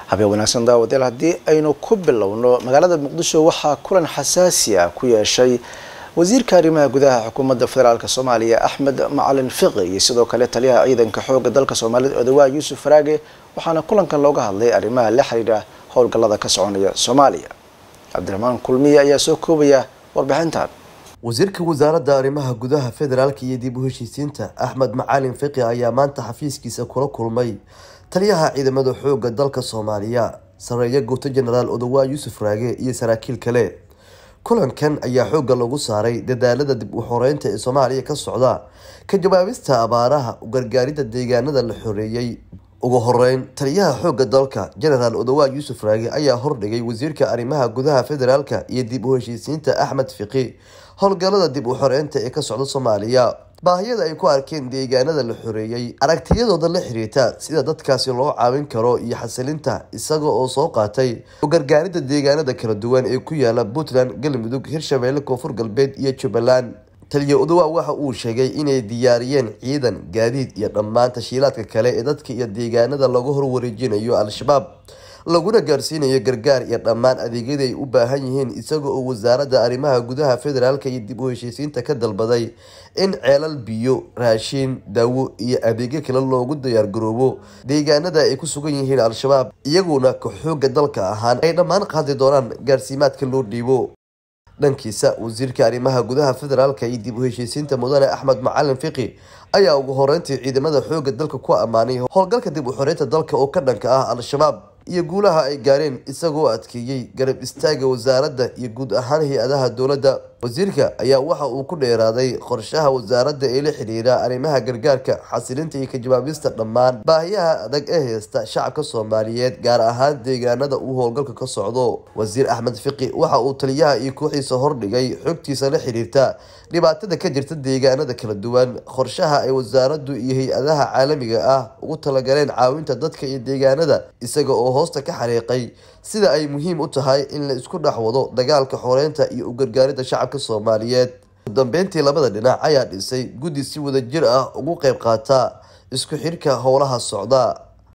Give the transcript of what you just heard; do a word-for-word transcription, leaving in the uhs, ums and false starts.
habeen wanaagsan daawadeel haddii aynu ku bilowno magaalada muqdisho waxaa kulan xasaasi ah ku yeeshay wasiirka arrimaha gudaha xukuumadda federaalka Soomaaliya Axmed Macalin Fiqi iyo sidoo kale taliyaha ciidanka xoogga dalka Soomaaliyeed Odawaay Yuusuf Faraage waxaana kulankan looga hadlay arrimaha la xiriira howlgallada ka soconaya Soomaaliya. Cabdiraxmaan Kulmiye ayaa soo koobaya warbixintan. wasiirka wasaaradda arrimaha gudaha federaalka iyo dib u heshiisiinta Axmed Macalin Fiqi ayaa maanta xafiiskiisa kula kulmay taliyaha ciidamada xoogga dalka Soomaaliya Sareeya Guuto Generaal Odawaay Yuusuf Faraage iyo saraakiil kale. kulankan ayaa xoogga lagu saaray dadaalada dib u xoreynta ee Soomaaliya ka socda ka jawaabista abaaraha u gargaaridda deegaanada la xoreeyay. ugu horeyn taliyaha xoogga dalka Generaal Odawaay Yuusuf Faraage ayaa hordhigay wasiirka arrimaha gudaha federaalka iyo dib u heshiisiinta Axmed Fiqi howlgallada dib u xoreynta ee ka socda Soomaaliya, baahiyada ay ku arkeen deegaanada la xoreeyay, aragtiyadooda la xiriirta sida dadkaasi loo caawin karo iyo xasilinta, isaga oo soo qaatay u gargaaridda deegaanada kala duwan ee ku yaala Puntland, Galmudug, Hirshabelle, Koonfur Galbeed iyo Jubbaland. taliya Odawaay waxa uu sheegay inay diyaariyeen ciidan, gaadiid iyo dhammaan tashiilaadka kale ee dadka iyo deegaanada lagu horwareejinayo Al-Shabaab laguna gaarsiinayo gargaar iyo dhammaan adeegyada ay u baahan yihiin, isaga oo wasaaradda arrimaha gudaha federaalka iyo dib u heshiisiinta ka dalbaday in ceelal biyo, raashin, daawo iyo adeegyo kale loogu diyaar garoobo deegaanada ay ku sugan yihiin Al-Shabaab, iyaguna ka xoogga dalka ahaan ay dhammaan qaadi doonaan gaarsiimaadka loo dhiibo. dhankiisa wasiirka arrimaha gudaha federaalka iyo dib u heshiisiinta mudane Axmed Macalin Fiqi ayaa ugu horeyntii ciidamada xoogga dalka ku amaanay howlgalka dib u xoreynta dalka oo ka dhanka ah Al-Shabaab iyo guulaha ay gaareen, isagoo adkeeyay garab istaaga wasaaradda iyo guud ahaan hay'adaha dowladda. wasiirka ayaa waxa uu ku dheeraaday qorshaha wasaaradda ee la xiriira arrimaha gargaarka, xasilinta iyo ka jawaabista dhammaan baahiyaha adag ee haysta shacabka Soomaaliyeed, gaar ahaan deegaanada uu howlgalka ka socdo. wasiir Axmed Fiqi waxa uu taliyaha iyo kooxiisa hordhigay xogtiisa la xiriirta dhibaatada ka jirta deegaanada kala duwan, qorshaha ay wasaaraddu iyo hay'adaha caalamiga ah ugu talagaleen caawinta dadka iyo deegaanada, isaga oo hoosta ka xariiqay sida ay muhiim u tahay in la isku dhex wado dagaalka xoreynta iyo u gargaaridda shacabka Soomaaliyeed. ugu dambeyntii labada dhinac ayaa dhisay guddi si wada jir ah ugu qayb qaata isku xirka howlaha socda.